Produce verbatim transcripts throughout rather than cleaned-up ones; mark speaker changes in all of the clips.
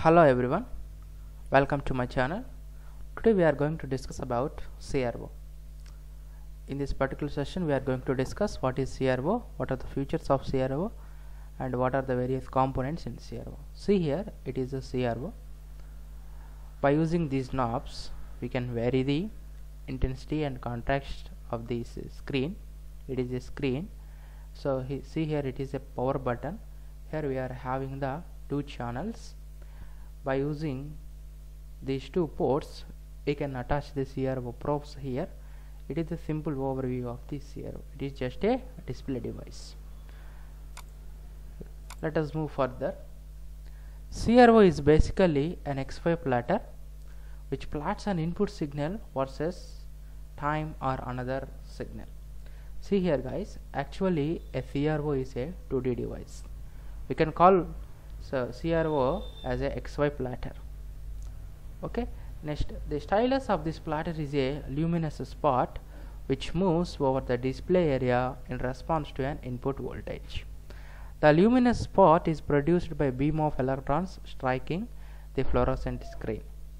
Speaker 1: Hello everyone, welcome to my channel. Today we are going to discuss about C R O. In this particular session we are going to discuss what is C R O, what are the features of C R O, and what are the various components in C R O. See here, it is a C R O. By using these knobs we can vary the intensity and contrast of this screen. It is a screen. So he, see here, it is a power button. Here we are having the two channels. By using these two ports we can attach the C R O probes here. It is a simple overview of the C R O. It is just a display device. Let us move further. C R O is basically an X Y platter which plots an input signal versus time or another signal. See here guys, actually a C R O is a two D device. We can call so C R O as a X Y platter. Okay, next, the stylus of this platter is a luminous spot which moves over the display area in response to an input voltage. The luminous spot is produced by beam of electrons striking the fluorescent screen.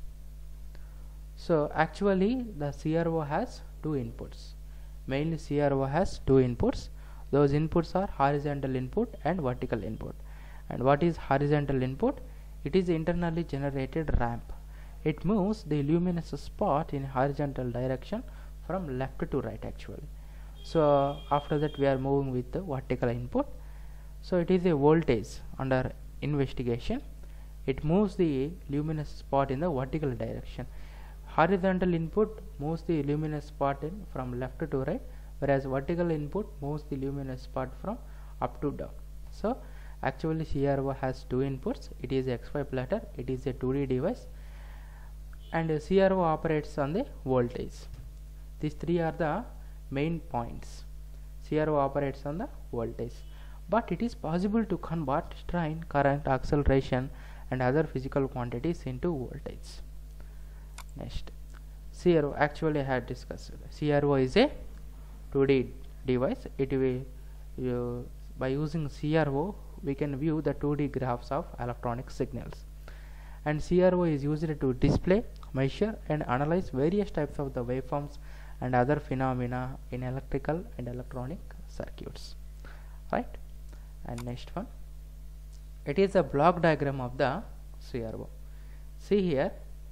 Speaker 1: So actually the C R O has two inputs. Mainly C R O has two inputs. Those inputs are horizontal input and vertical input. And what is horizontal input? It is internally generated ramp. It moves the luminous spot in horizontal direction from left to right actually. So after that we are moving with the vertical input. So it is a voltage under investigation. It moves the luminous spot in the vertical direction. Horizontal input moves the luminous spot in from left to right, whereas vertical input moves the luminous spot from up to down. So actually C R O has two inputs. It is a X Y platter, it is a two D device, and C R O operates on the voltage. These three are the main points. C R O operates on the voltage, but it is possible to convert strain, current, acceleration and other physical quantities into voltage. Next, C R O, actually I had discussed. C R O is a two D device. It will you, by using C R O we can view the two D graphs of electronic signals, and C R O is used to display, measure and analyze various types of the waveforms and other phenomena in electrical and electronic circuits, right? And next one, it is a block diagram of the C R O. See here,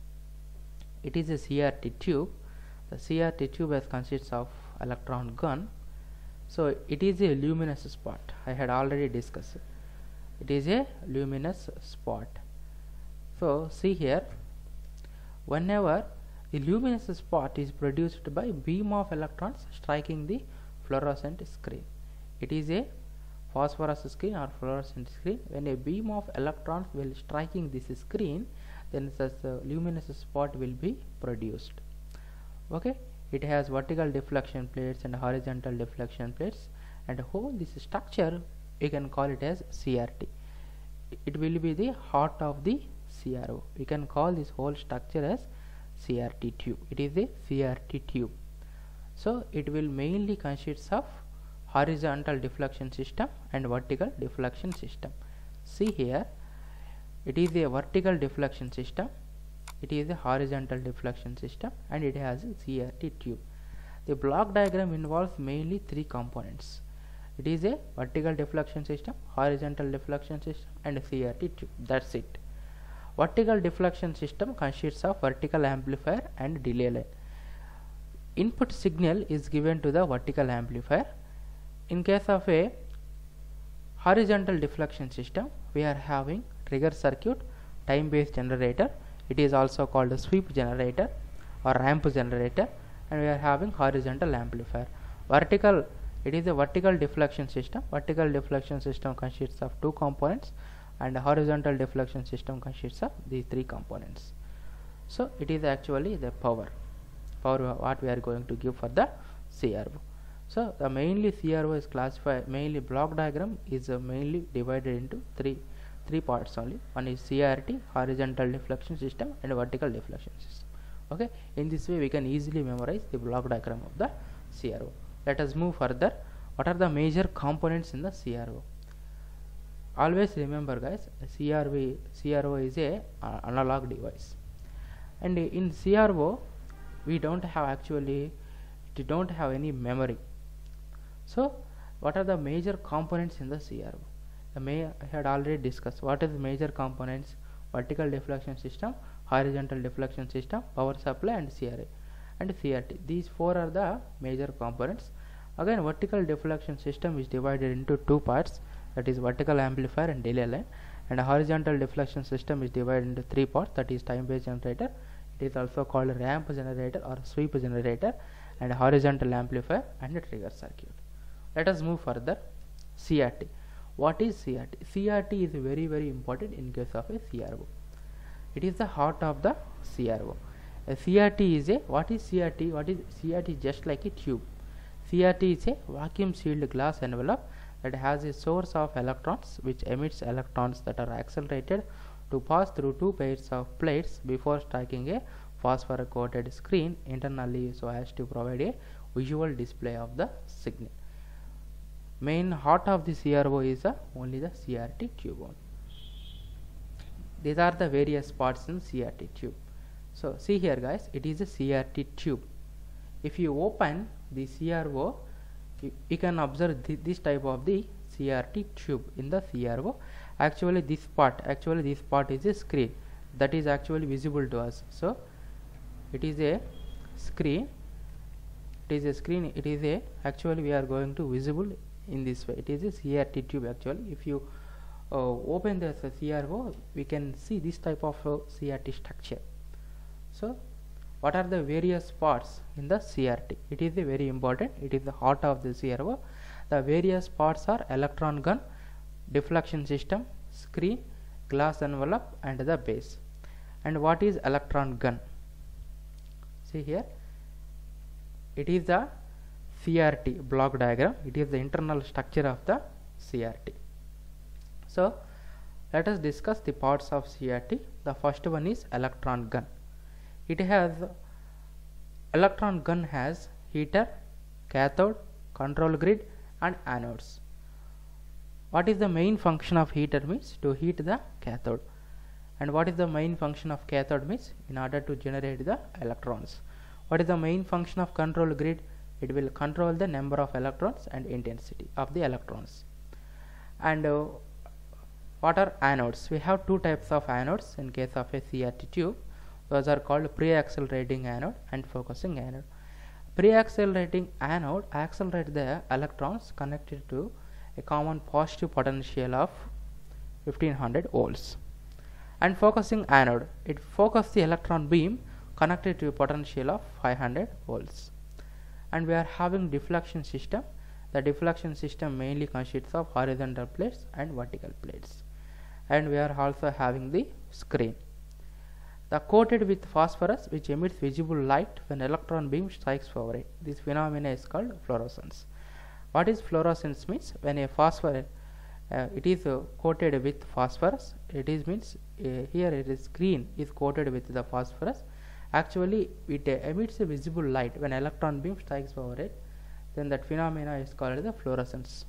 Speaker 1: it is a C R T tube. The C R T tube has consists of electron gun. So it is a luminous spot. I had already discussed it. It is a luminous spot. So see here, whenever the luminous spot is produced by beam of electrons striking the fluorescent screen. It is a phosphorus screen or fluorescent screen. When a beam of electrons will striking this screen, then such a luminous spot will be produced. Okay, it has vertical deflection plates and horizontal deflection plates, and whole this structure we can call it as C R T. It will be the heart of the C R O. We can call this whole structure as C R T tube. It is a C R T tube. So it will mainly consist of horizontal deflection system and vertical deflection system. See here, it is a vertical deflection system, it is a horizontal deflection system, and it has a C R T tube. The block diagram involves mainly three components. It is a vertical deflection system, horizontal deflection system and a C R T tube. That's it. Vertical deflection system consists of vertical amplifier and delay line. Input signal is given to the vertical amplifier. In case of a horizontal deflection system, we are having trigger circuit, time based generator. It is also called a sweep generator or ramp generator, and we are having horizontal amplifier. Vertical, it is a vertical deflection system. Vertical deflection system consists of two components, and horizontal deflection system consists of these three components. So it is actually the power power what we are going to give for the C R O. So the mainly C R O is classified, mainly block diagram is uh, mainly divided into three three parts only. One is C R T, horizontal deflection system, and vertical deflection system. Okay, in this way we can easily memorize the block diagram of the C R O. Let us move further. What are the major components in the C R O? always remember guys, C R V C R O is a uh, analog device, and in C R O we don't have actually we don't have any memory. So what are the major components in the C R O? The may I had already discussed what is the major components: vertical deflection system, horizontal deflection system, power supply, and C R A and C R T. These four are the major components. Again, vertical deflection system is divided into two parts, that is vertical amplifier and delay line, and a horizontal deflection system is divided into three parts, that is time based generator, it is also called ramp generator or sweep generator, and horizontal amplifier and a trigger circuit. Let us move further. C R T. What is C R T? C R T is very very important in case of a C R O. It is the heart of the C R O. A C R T is a, what is C R T? What is C R T? Just like a tube. C R T is a vacuum sealed glass envelope that has a source of electrons which emits electrons that are accelerated to pass through two pairs of plates before striking a phosphor coated screen internally so as to provide a visual display of the signal. Main heart of the C R O is uh, only the C R T tube only. These are the various parts in C R T tube. So see here guys, it is a C R T tube. If you open the C R O, you, you can observe th this type of the C R T tube in the C R O. Actually this part, actually this part is a screen that is actually visible to us. So it is a screen, it is a screen, it is a, actually we are going to visible in this way. It is a C R T tube actually. If you uh, open the uh, C R O, we can see this type of uh, C R T structure. So what are the various parts in the C R T? It is a very important, it is the heart of the C R O. The various parts are electron gun, deflection system, screen, glass envelope, and the base. And what is electron gun? See here, it is the C R T block diagram. It is the internal structure of the C R T. So let us discuss the parts of C R T. The first one is electron gun. It has, electron gun has heater, cathode, control grid, and anodes. What is the main function of heater? Means to heat the cathode. And what is the main function of cathode? Means in order to generate the electrons. What is the main function of control grid? It will control the number of electrons and intensity of the electrons. And uh, what are anodes? We have two types of anodes in case of a C R T tube. Those are called pre-accelerating anode and focusing anode. Pre-accelerating anode accelerate the electrons connected to a common positive potential of fifteen hundred volts. And focusing anode, it focuses the electron beam connected to a potential of five hundred volts. And we are having deflection system. The deflection system mainly consists of horizontal plates and vertical plates. And we are also having the screen. The coated with phosphorus which emits visible light when electron beam strikes over it. This phenomenon is called fluorescence. What is fluorescence? Means when a phosphor uh, it is uh, coated with phosphorus, it is means uh, here it is screen is coated with the phosphorus. Actually it uh, emits a visible light when electron beam strikes over it, then that phenomena is called the fluorescence.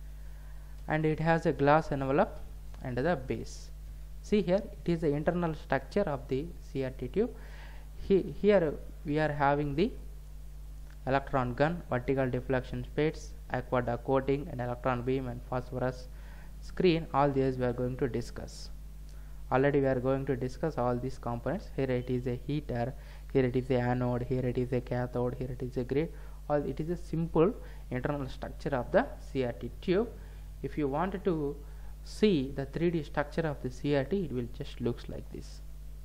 Speaker 1: And it has a glass envelope and the base. See here, it is the internal structure of the C R T tube. He, here we are having the electron gun, vertical deflection plates, aqueduct coating, and electron beam and phosphorus screen. All these we are going to discuss. Already we are going to discuss all these components. Here it is a heater, here it is a anode, here it is a cathode, here it is a grid. All it is a simple internal structure of the C R T tube. If you wanted to see the three D structure of the C R T, it will just looks like this.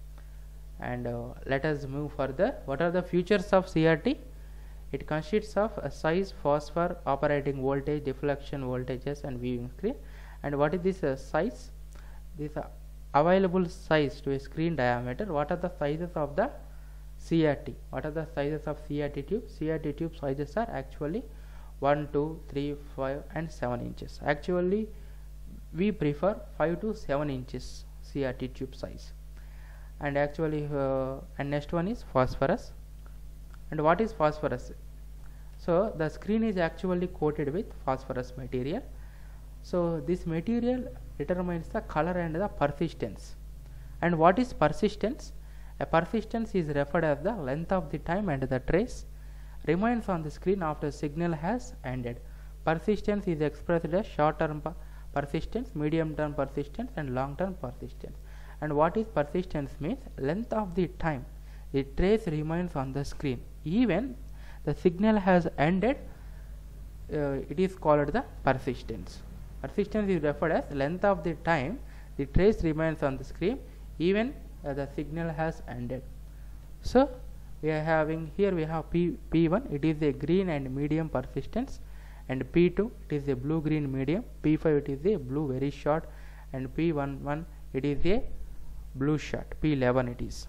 Speaker 1: And uh, let us move further. What are the features of C R T? It consists of a size, phosphor, operating voltage, deflection voltages, and viewing screen. And what is this uh, size? This uh, available size to a screen diameter. What are the sizes of the C R T? What are the sizes of C R T tube? C R T tube sizes are actually one, two, three, five, and seven inches. Actually we prefer five to seven inches C R T tube size. And actually uh, and next one is phosphorus. And what is phosphorus? So the screen is actually coated with phosphorus material. So this material determines the color and the persistence. And what is persistence? A persistence is referred as the length of the time and the trace remains on the screen after signal has ended. Persistence is expressed as short term persistence, medium term persistence and long term persistence. And what is persistence means? Length of the time the trace remains on the screen even the signal has ended, uh, it is called the persistence. Persistence is referred as length of the time the trace remains on the screen even uh, the signal has ended. So we are having here we have P, P1, it is a green and medium persistence, and P two it is a blue green medium, P five it is a blue very short, and P eleven it is a blue short, P eleven it is.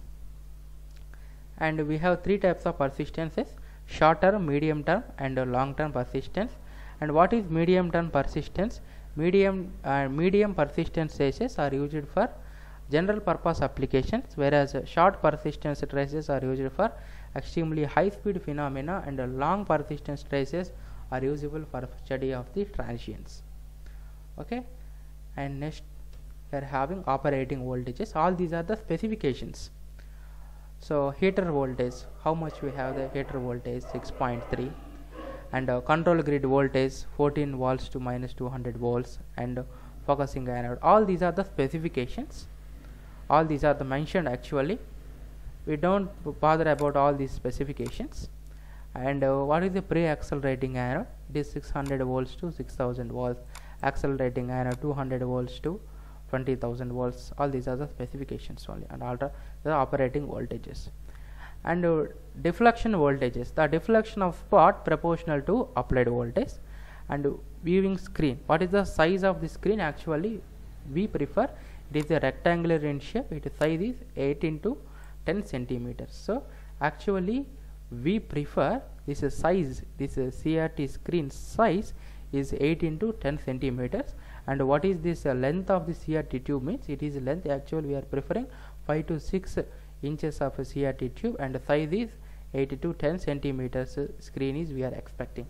Speaker 1: And we have three types of persistences: short term, medium term and uh, long term persistence. And what is medium term persistence? Medium uh, medium persistence traces are used for general purpose applications, whereas uh, short persistence traces are used for extremely high speed phenomena, and uh, long persistence traces are usable for study of the transients. Okay, and next we are having operating voltages. All these are the specifications. So heater voltage, how much we have the heater voltage? six point three, and uh, control grid voltage fourteen volts to minus two hundred volts, and uh, focusing anode. All these are the specifications. All these are the mentioned actually. We don't bother about all these specifications. And uh, what is the pre-accelerating anode? It is six hundred volts to six thousand volts. Accelerating anode two hundred volts to twenty thousand volts. All these are the specifications only, and all the operating voltages. And uh, deflection voltages, the deflection of spot proportional to applied voltage. And uh, viewing screen, what is the size of the screen? Actually we prefer it is a rectangular in shape, its size is eight into ten centimeters. So actually we prefer this is size, this is C R T screen size is eight into ten centimeters. And what is this uh, length of the C R T tube means? It is length, actually we are preferring five to six inches of a C R T tube, and the size is eight to ten centimeters uh, screen is we are expecting.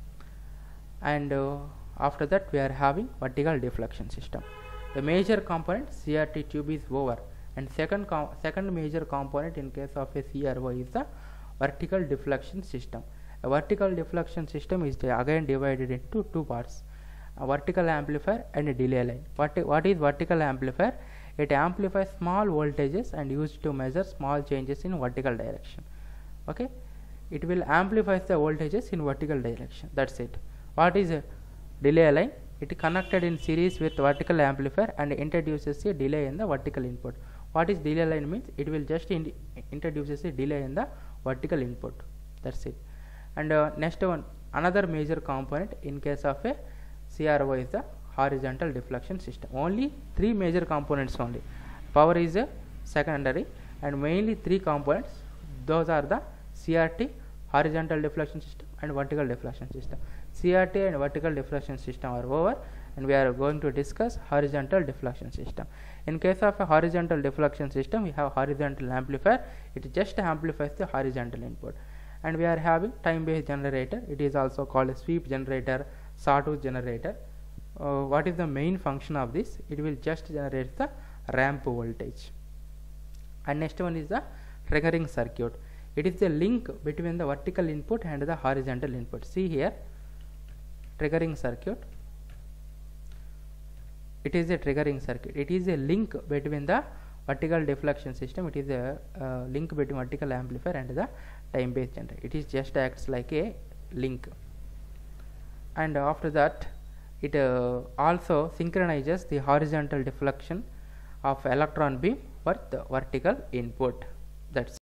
Speaker 1: And uh, after that we are having vertical deflection system. The major component C R T tube is over, and second second major component in case of a C R O is the vertical deflection system. A vertical deflection system is again divided into two parts: a vertical amplifier and a delay line. What, what is vertical amplifier? It amplifies small voltages and used to measure small changes in vertical direction. Okay, it will amplify the voltages in vertical direction. That's it. What is a delay line? It is connected in series with vertical amplifier and introduces a delay in the vertical input. What is delay line means? It will just in introduces a delay in the vertical input. That's it. And uh, next one, another major component in case of a C R O is the horizontal deflection system. Only three major components only. Power is a secondary, and mainly three components. Those are the C R T, horizontal deflection system, and vertical deflection system. C R T and vertical deflection system are over, and we are going to discuss horizontal deflection system. In case of a horizontal deflection system, we have horizontal amplifier. It just amplifies the horizontal input. And we are having time based generator. It is also called a sweep generator, sawtooth generator. Uh, what is the main function of this? It will just generate the ramp voltage. And next one is the triggering circuit. It is the link between the vertical input and the horizontal input. See here, triggering circuit. It is a triggering circuit. It is a link between the vertical deflection system. It is a uh, link between vertical amplifier and the time based generator. It is just acts like a link. And after that, it uh, also synchronizes the horizontal deflection of electron beam with the vertical input. That's